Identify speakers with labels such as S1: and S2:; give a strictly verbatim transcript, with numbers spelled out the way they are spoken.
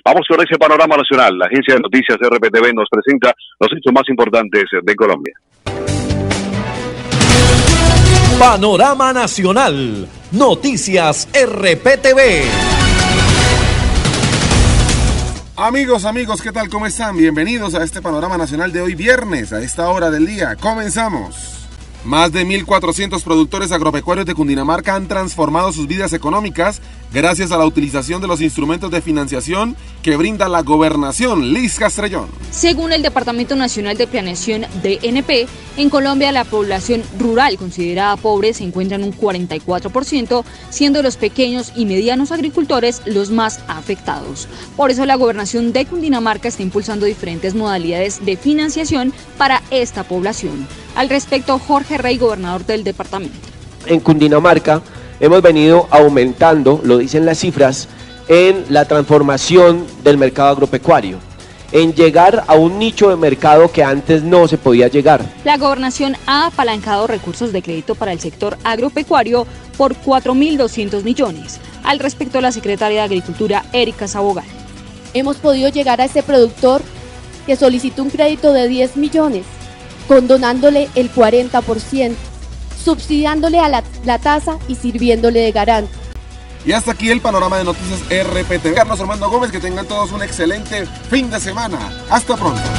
S1: Vamos con ese panorama nacional. La agencia de noticias R P T V nos presenta los hechos más importantes de Colombia.
S2: Panorama Nacional, Noticias R P T V.
S3: Amigos, amigos, ¿qué tal? ¿Cómo están? Bienvenidos a este Panorama Nacional de hoy viernes, a esta hora del día. Comenzamos. Más de mil cuatrocientos productores agropecuarios de Cundinamarca han transformado sus vidas económicas gracias a la utilización de los instrumentos de financiación que brinda la gobernación. Liz Castrellón.
S4: Según el Departamento Nacional de Planeación D N P, en Colombia la población rural considerada pobre se encuentra en un cuarenta y cuatro por ciento, siendo los pequeños y medianos agricultores los más afectados. Por eso la gobernación de Cundinamarca está impulsando diferentes modalidades de financiación para esta población. Al respecto, Jorge Rey, gobernador del departamento.
S5: En Cundinamarca hemos venido aumentando, lo dicen las cifras, en la transformación del mercado agropecuario, en llegar a un nicho de mercado que antes no se podía llegar.
S4: La gobernación ha apalancado recursos de crédito para el sector agropecuario por cuatro mil doscientos millones. Al respecto, la secretaria de Agricultura, Erika Sabogal.
S6: Hemos podido llegar a ese productor que solicitó un crédito de diez millones. Condonándole el cuarenta por ciento, subsidiándole a la, la tasa y sirviéndole de garante.
S3: Y hasta aquí el panorama de noticias R P T V. Carlos Armando Gómez, que tengan todos un excelente fin de semana. Hasta pronto.